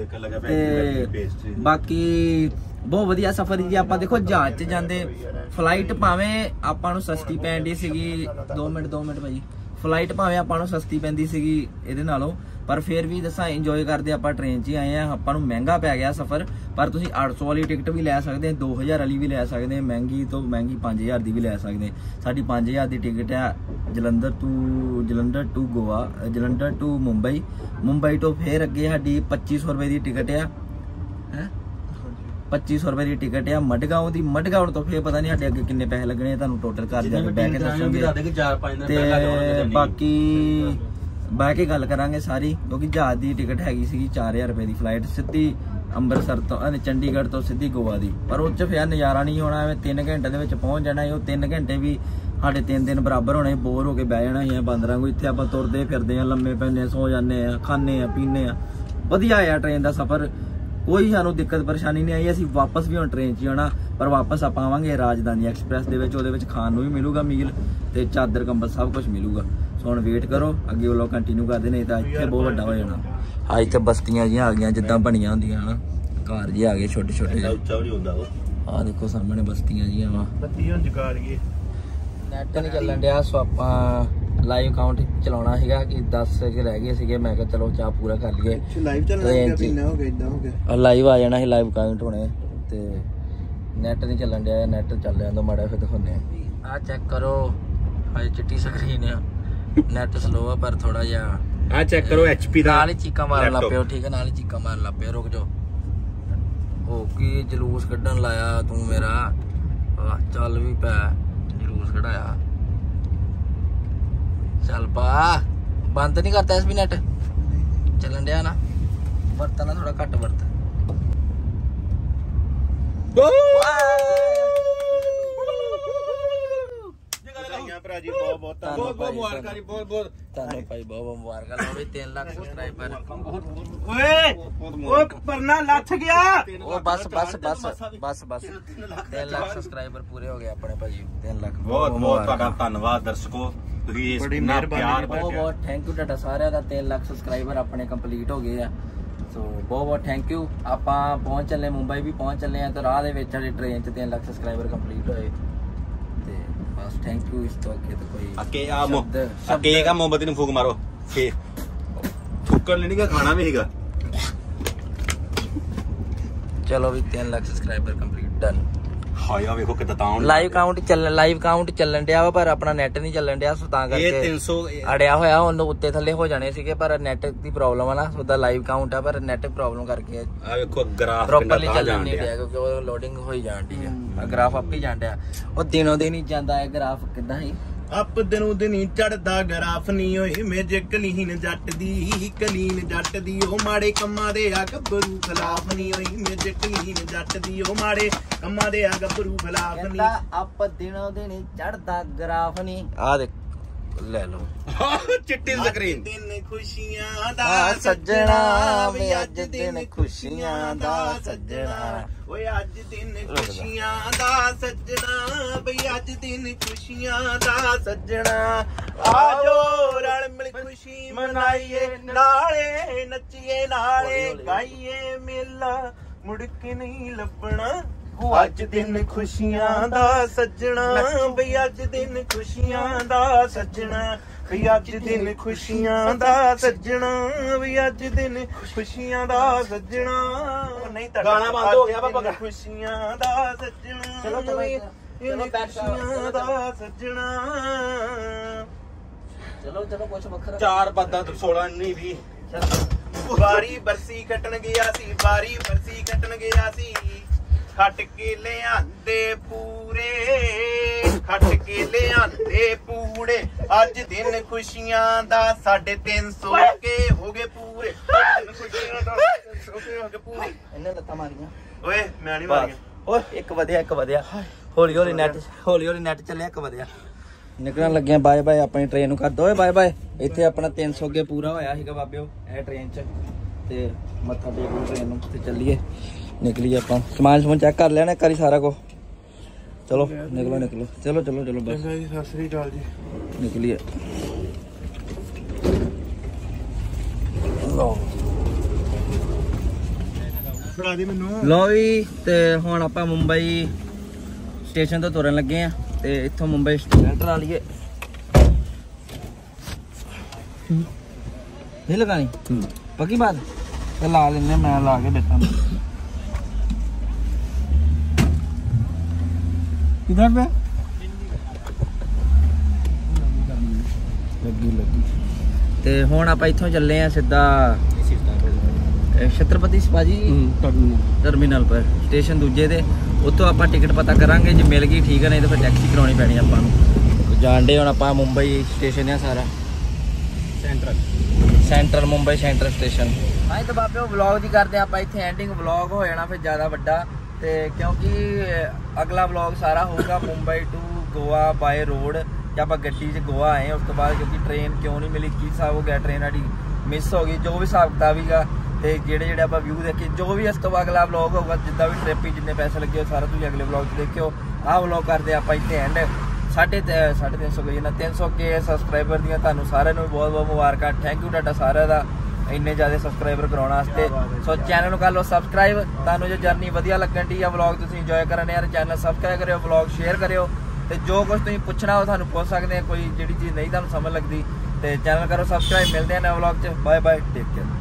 बाकी बहुत वधिया सफर जी आपां देखो जहाज च जांदे फ्लाइट भावें आपां नूं सस्ती पैंदी सीगी 2 मिनट भाई फ्लाइट भावें आपां नूं सस्ती पैंदी सीगी इहदे नालों ਪਰ ਫਿਰ ਵੀ ਦੱਸਾਂ ਇੰਜੋਏ ਕਰਦੇ ਆਪਾਂ ਟ੍ਰੇਨ 'ਚ ਹੀ ਆਏ ਆ। ਆਪਾਂ ਨੂੰ ਮਹਿੰਗਾ ਪੈ ਗਿਆ ਸਫ਼ਰ, ਪਰ ਤੁਸੀਂ 800 ਵਾਲੀ ਟਿਕਟ ਵੀ ਲੈ ਸਕਦੇ, 2000 ਵਾਲੀ ਵੀ ਲੈ ਸਕਦੇ, ਮਹਿੰਗੀ ਤੋਂ ਮਹਿੰਗੀ 5000 ਦੀ ਵੀ ਲੈ ਸਕਦੇ। ਸਾਡੀ 5000 ਦੀ ਟਿਕਟ ਆ ਜਲੰਧਰ ਟੂ ਗੋਆ, ਜਲੰਧਰ ਟੂ ਮੁੰਬਈ, ਮੁੰਬਈ ਤੋਂ ਫਿਰ ਅੱਗੇ ਸਾਡੀ 2500 ਰੁਪਏ ਦੀ ਟਿਕਟ ਆ। ਹੈ 2500 ਰੁਪਏ ਦੀ ਟਿਕਟ ਆ ਮਡਗਾਉਂ ਦੀ। ਮਡਗਾਉਂ ਤੋਂ ਫਿਰ ਪਤਾ ਨਹੀਂ ਸਾਡੇ ਅੱਗੇ ਕਿੰਨੇ ਪੈਸੇ ਲੱਗਣੇ, ਤੁਹਾਨੂੰ ਟੋਟਲ ਕਰ ਜਾ ਕੇ ਬਹਿ ਕੇ ਦੱਸਾਂਗੇ। ਤੇ ਬਾਕੀ ਬਹਿ ਕੇ ਗੱਲ ਕਰਾਂਗੇ ਸਾਰੀ, ਕਿਉਂਕਿ ਜਹਾਜ਼ ਦੀ ਟਿਕਟ ਹੈਗੀ ਸੀਗੀ 4000 ਰੁਪਏ ਦੀ ਫਲਾਈਟ ਸਿੱਧੀ ਅੰਮ੍ਰਿਤਸਰ ਤੋਂ, ਚੰਡੀਗੜ੍ਹ ਤੋਂ ਸਿੱਧੀ ਗੋਆ ਦੀ। ਪਰ ਉਹ 'ਚ ਫਿਰ ਨਜ਼ਾਰਾ ਨਹੀਂ ਹੋਣਾ, ਐਵੇਂ 3 ਘੰਟੇ ਦੇ ਵਿੱਚ ਪਹੁੰਚ ਜਾਣਾ। ਉਹ 3 ਘੰਟੇ ਵੀ ਸਾਡੇ 3 ਦਿਨ ਬਰਾਬਰ ਹੋਣੇ, ਬੋਰ ਹੋ ਕੇ ਬਹਿ ਜਾਣਾ ਸੀ ਬਾਂਦਰਾਂ ਕੋਲ। ਇੱਥੇ ਆਪਾਂ ਤੁਰਦੇ ਫਿਰਦੇ ਆ, ਲੰਮੇ ਪੈਂਦੇ, ਸੋ ਜਾਂਦੇ ਆ, ਖਾਂਦੇ ਆ, ਪੀਂਦੇ ਆ। ਵਧੀਆ ਆ ਟ੍ਰੇਨ ਦਾ ਸਫ਼ਰ, ਕੋਈ ਸਾਨੂੰ ਦਿੱਕਤ ਪਰੇਸ਼ਾਨੀ ਨਹੀਂ ਆਈ। ਅਸੀਂ ਵਾਪਸ ਵੀ ਹੁਣ ਟ੍ਰੇਨ 'ਚ ਆਉਣਾ, ਪਰ ਵਾਪਸ ਆਪਾਂ ਆਵਾਂਗੇ ਰਾਜਧਾਨੀ ਐਕਸਪ੍ਰੈਸ ਦੇ ਵਿੱਚ। ਉਹਦੇ ਵਿੱਚ ਖਾਣ ਨੂੰ ਵੀ ਮਿਲੂਗਾ ਮੀਲ ਤੇ ਚਾਦਰ ਕੰਬਲ ਸਭ ਕੁਝ ਮਿਲੂਗਾ। ਸੋ ਹੁਣ ਵੇਟ ਕਰੋ, ਅੱਗੇ ਉਹ ਲੋਕ ਕੰਟੀਨਿਊ ਕਰਦੇ, ਨਹੀਂ ਤਾਂ ਇੱਥੇ ਬਹੁਤ ਵੱਡਾ ਹੋ ਜਾਣਾ। ਆ ਇੱਥੇ ਬਸਤੀਆਂ ਜਿਹੀਆਂ ਆ ਗਈਆਂ ਜਿੱਦਾਂ ਬਣੀਆਂ ਹੁੰਦੀਆਂ ਹਨਾ, ਘਰ ਜਿਹੇ ਆ ਗਏ ਛੋਟੇ ਛੋਟੇ ਜਿਹੇ। ਆਹ ਦੇਖੋ ਸਾਹਮਣੇ ਬਸਤੀਆਂ ਜਿਹੀਆਂ ਵਾ। ਨੈਟ ਨਹੀਂ ਚੱਲਣ ਡਿਆ, ਸੋ ਆਪਾਂ ਲਾਈਵ ਕਾਊਂਟ ਚਲਾਉਣਾ ਸੀਗਾ ਕਿ 10 ਕੇ ਰਹਿ ਗਏ ਸੀਗੇ। ਮੈਂ ਕਿਹਾ ਚਲੋ ਚਾਹ ਪੂਰਾ ਕਰ ਲਈਏ। ਲਾਈਵ ਆ ਜਾਣਾ ਸੀ, ਲਾਈਵ ਕਾਊਂਟ ਹੋਣੇ, ਤੇ ਨੈਟ ਨਹੀਂ ਚੱਲਣ ਡਿਆ। ਨੈਟ ਚੱਲ ਜਾਂਦਾ ਮਾੜਾ ਫਿਰ ਦਿਖਾਉਂਦੇ ਆ। ਆਹ ਚੈੱਕ ਕਰੋ, ਹਜੇ ਚਿੱਟੀ ਸਕਰੀਨ ਆ, ਨੈਟ ਸਲੋ ਆ ਪਰ ਥੋੜਾ ਜਿਹਾ। ਆ ਚੈੱਕ ਕਰੋ HP ਦਾ, ਨਾਲ ਹੀ ਚੀਕਾਂ ਮਾਰਨ ਲੱਗ ਪਿਓ। ਠੀਕ ਹੈ, ਨਾਲ ਹੀ ਚੀਕਾਂ ਮਾਰਨ ਲੱਗ ਪਿਆ। ਰੁਕ ਜਾਓ, ਉਹ ਕੀ ਜਲੂਸ ਕੱਢਣ ਲਾਇਆ ਤੂੰ ਮੇਰਾ। ਚੱਲ ਵੀ ਪੈ, ਜਲੂਸ ਕਢਾਇਆ। ਚੱਲ ਪਾ, ਬੰਦ ਨਹੀਂ ਕਰਤਾ ਇਸ ਵੀ ਨੈਟ ਚੱਲਣ ਡਿਆ ਨਾ। ਵਰਤ ਨਾ ਥੋੜਾ ਘੱਟ ਵਰਤ। ਭਰਾ ਜੀ ਬਹੁਤ ਬਹੁਤ ਮੁਬਾਰਕਾਂ ਜੀ, ਬਹੁਤ ਬਹੁਤ ਤੁਹਾਨੂੰ ਭਾਈ ਬਹੁਤ ਬਹੁਤ ਮੁਬਾਰਕਾਂ। ਲਓ ਵੀ 3 ਲੱਖ ਸਬਸਕ੍ਰਾਈਬਰ। ਓਏ ਪਰਨਾ ਲੱਥ ਗਿਆ। ਉਹ ਬਸ 3 ਲੱਖ ਸਬਸਕ੍ਰਾਈਬਰ ਪੂਰੇ ਹੋ ਗਏ ਆਪਣੇ ਭਾਜੀ। 3 ਲੱਖ ਬਹੁਤ ਬਹੁਤ ਤੁਹਾਡਾ ਧੰਨਵਾਦ ਦਰਸ਼ਕੋ, ਤੁਸੀਂ ਬੜੀ ਮਿਹਰਬਾਨੀ। ਬਹੁਤ ਬਹੁਤ ਥੈਂਕ ਯੂ ਤੁਹਾਡਾ ਸਾਰਿਆਂ ਦਾ। 3 ਲੱਖ ਸਬਸਕ੍ਰਾਈਬਰ ਆਪਣੇ ਕੰਪਲੀਟ ਹੋ ਗਏ ਆ। ਸੋ ਬਹੁਤ ਬਹੁਤ ਥੈਂਕ ਯੂ। ਆਪਾਂ ਪਹੁੰਚ ਚੱਲੇ, ਮੁੰਬਈ ਵੀ ਪਹੁੰਚ ਚੱਲੇ ਆ, ਤੇ ਰਾਹ ਦੇ ਵਿੱਚ ਸਾਡੀ ਟ੍ਰੇਨ 'ਚ 3 ਲੱਖ ਸਬਸਕ੍ਰਾਈਬਰ ਕੰਪਲੀਟ ਹੋਏ। ਤੇ ਬਸ ਥੈਂਕ ਯੂ। ਇਸ ਤੋਂ ਅੱਗੇ ਤਾਂ ਕੋਈ ਕੇਕ ਆ, ਮੋਮਬੱਤੀ ਨੂੰ ਫੂਕ ਮਾਰੋ। ਫੇ ਫੂਕਣ ਲੈਣੀ ਕਾ ਖਾਣਾ ਵੀ ਹੈਗਾ। ਚਲੋ ਵੀ 3 ਲੱਖ ਸਬਸਕ੍ਰਾਈਬਰ ਕੰਪਲੀਟ ਡਨ। ਹਾਇਆ ਵੇਖੋ ਕਿੱਦਾਂ ਤਾਂ ਲਾਈਵ ਕਾਊਂਟ ਚੱਲਣ ਡਿਆ ਵਾ, ਪਰ ਆਪਣਾ ਨੈਟ ਨਹੀਂ ਚੱਲਣ ਡਿਆ, ਸੋ ਤਾਂ ਕਰਕੇ 300 ਅੜਿਆ ਹੋਇਆ। ਉਹਨੂੰ ਉੱਤੇ ਥੱਲੇ ਹੋ ਜਾਣੇ ਸੀਗੇ, ਪਰ ਨੈਟ ਦੀ ਪ੍ਰੋਬਲਮ ਆ ਨਾ। ਉਹਦਾ ਲਾਈਵ ਕਾਊਂਟ ਆ, ਪਰ ਨੈਟ ਪ੍ਰੋਬਲਮ ਕਰਕੇ ਆ ਵੇਖੋ ਗ੍ਰਾਫ ਪ੍ਰੋਪਰਲੀ ਚੱਲਣ ਨਹੀਂ ਡਿਆ, ਕਿਉਂਕਿ ਉਹ ਲੋਡਿੰਗ ਹੋਈ ਜਾਣ ਡਈ ਆ। ਗ੍ਰਾਫ ਆਪੇ ਜਾਣ ਡਿਆ, ਉਹ ਦਿਨੋਂ ਦਿਨ ਹੀ ਜਾਂਦਾ ਹੈ ਗ੍ਰਾਫ। ਕਿੱਦਾਂ ਹੀ ਅਪ ਦਿਨੋਂ ਦਿਨੀ ਚੜਦਾ ਗਰਾਫ ਨੀ ਓਏ ਮੇਜ ਕਲੀਨ ਜੱਟ ਦੀ, ਕਲੀਨ ਜੱਟ ਦੀ। ਉਹ ਮਾੜੇ ਕੰਮਾਂ ਦੇ ਆ ਗੱਭਰੂ ਖਿਲਾਫ ਨੀ ਓਏ ਮੇਜ ਕਲੀਨ ਜੱਟ ਦੀ। ਉਹ ਮਾੜੇ ਕੰਮਾਂ ਦੇ ਆ ਗੱਭਰੂ ਖਿਲਾਫ ਨੀ। ਅਪ ਦਿਨੋਂ ਦਿਨ ਚੜਦਾ ਗ੍ਰਾਫ ਨੀ। ਆ ਦੇਖ ਲੈ ਲਓ ਚਿੱਟੀ ਸਕਰੀਨ। ਦਿਨ ਖੁਸ਼ੀਆਂ ਦਾ ਸੱਜਣਾ ਵੀ ਅੱਜ ਦਿਨ ਖੁਸ਼ੀਆਂ ਦਾ ਸੱਜਣਾ। ਓਏ ਅੱਜ ਦਿਨ ਖੁਸ਼ੀਆਂ ਦਾ ਸੱਜਣਾ, ਬਈ ਅੱਜ ਦਿਨ ਖੁਸ਼ੀਆਂ ਦਾ ਸੱਜਣਾ। ਆਜੋ ਰਲ ਮਿਲ ਖੁਸ਼ੀ ਮਨਾਈਏ, ਨਾਲੇ ਨੱਚੀਏ, ਨਾਲੇ ਗਾਈਏ। ਮੇਲਾ ਮੁੜ ਕੇ ਨਹੀਂ ਲੱਭਣਾ, ਅੱਜ ਦਿਨ ਖੁਸ਼ੀਆਂ ਦਾ ਸੱਜਣਾ, ਬਈ ਅੱਜ ਦਿਨ ਖੁਸ਼ੀਆਂ ਦਾ ਸੱਜਣਾ। ਵੀ ਅੱਜ ਦਿਨ ਖੁਸ਼ੀਆਂ ਦਾ ਸੱਜਣਾ, ਵੀ ਅੱਜ ਦਿਨ ਖੁਸ਼ੀਆਂ ਦਾ ਸੱਜਣਾ। ਨਹੀਂ ਤਾਂ ਗਾਣਾ ਬੰਦ ਹੋ ਗਿਆ ਬਾਬਾ। ਖੁਸ਼ੀਆਂ ਦਾ ਸੱਜਣਾ, ਚਲੋ ਖੁਸ਼ੀਆਂ ਦਾ ਸੱਜਣਾ। ਚਲੋ ਕੁਛ ਵੱਖਰਾ। 4 ਬੰਦਾ 16 ਨਹੀਂ ਵੀ। ਵਾਰੀ ਬਰਸੀ ਕੱਟਣ ਗਿਆ ਸੀ, ਵਾਰੀ ਬਰਸੀ ਕੱਟਣ ਗਿਆ ਸੀ। ਖੱਟ ਕੇ ਲਿਆਂਦੇ ਪੂਰੇ, ਖੱਟ ਕੇ ਲਿਆਂਦੇ ਪੂੜੇ। ਅੱਜ ਦਿਨ ਖੁਸ਼ੀਆਂ ਦਾ 350 ਕੇ ਹੋ ਗਏ ਪੂਰੇ। ਖੁਸ਼ੀਆਂ ਦਾ ਹੋ ਗਏ ਪੂਰੇ। ਇਹਨੇ ਲੱਤਾਂ ਮਾਰੀਆਂ ਓਏ ਮੈਂ ਨਹੀਂ ਮਾਰੀਆਂ। ਓਏ ਇੱਕ ਵਧਿਆ। ਹੌਲੀ ਹੌਲੀ ਨੈਟ ਚੱਲਿਆ, ਇੱਕ ਵਧਿਆ। ਨਿਕਲਣ ਲੱਗਿਆ। Bye bye. ਆਪਣੀ ਟ੍ਰੇਨ ਨੂੰ ਕਰ ਦੋ ਬਾਏ ਬਾਏ। ਇੱਥੇ ਆਪਣਾ 300 ਅੱਗੇ ਪੂਰਾ ਹੋਇਆ ਸੀਗਾ ਬਾਬਿਓ ਇਹ ਟ੍ਰੇਨ 'ਚ, ਤੇ ਮੱਥਾ ਟੇਕ ਲਓ ਟ੍ਰੇਨ ਨੂੰ ਤੇ ਚੱਲੀਏ। ਨਿਕਲੀਏ ਆਪਾਂ, ਸਮਾਨ ਚੈੱਕ ਕਰ ਲੈਣਾ ਕਰੀ ਸਾਰਾ ਕੁਝ। ਚਲੋ ਨਿਕਲੋ। ਚਲੋ ਬਸ। ਸਤਿ ਸ੍ਰੀ ਅਕਾਲ ਜੀ। ਨਿਕਲੀਏ। ਫੜਾ ਦੇ ਮੈਨੂੰ। ਲੋ ਵੀ, ਤੇ ਹੁਣ ਆਪਾਂ ਮੁੰਬਈ ਸਟੇਸ਼ਨ ਤੋਂ ਤੁਰਨ ਲੱਗੇ ਆ, ਤੇ ਇੱਥੋਂ ਮੁੰਬਈ ਸਟੇਸ਼ਨ ਲਾ ਲਈਏ। नहीं लगानी पक्की बात तो ला लेने मैं ला के बैठा किधर पे लगी ते हुण आपां इत्थों चले आ सीधा छत्रपति शिवाजी टर्मिनल पर स्टेशन दूजे ते उत्थों आपां टिकट पता करांगे जे मिल गई ठीक है नहीं तो फिर टैक्सी करानी पैनी आपां नूं जान डे हुण आपां मुंबई स्टेशन है सारा सेंट्रल मुंबई सेंट्रल स्टेशन हाँ तो बाबे व्लॉग दी करते आपां इत्थे एंडिंग व्लॉग हो जाना फिर ज़्यादा वड्डा ते क्योंकि अगला व्लॉग सारा होगा Mumbai to Goa by road जब आप गड्डी च गोवा आए उस तो बाद क्योंकि ट्रेन क्यों नहीं मिली की हिसाब हो गया ट्रेन साड़ी मिस हो गई जो भी हिसाब किताब हीगा ते जेड़े जेड़े आप व्यू देखे जो भी इस तो अगला व्लॉग होगा जिद्दां भी ट्रिप जिन्ने पैसे लगे सारा तुसीं अगले व्लॉग च देखियो आह व्लॉग करते आप इत्थे एंड 350 गई ना 300 के सबसक्राइबर दियां तुहानूं सारिਆਂ ਨੂੰ बहुत बहुत मुबारकां थैंक यू तुहाडा सारिਆਂ दा इन्ने ज़्यादा सबसक्राइबर कराने वास्ते सो चैनल को कर लो सबसक्राइब तुहानूं जो जर्नी वधिया लगन दी आ व्लॉग तुसीं इंजॉय करने यार चैनल सबसक्राइब करियो व्लॉग शेयर करियो ते जो कुछ तुसीं पुछना हो तुहानूं पुछ सकदे कोई जिहड़ी चीज़ नहीं तुहानूं समझ लगदी ते चैनल करो सबसक्राइब मिलदे हैं नए व्लॉग च बाय बाय टेक केयर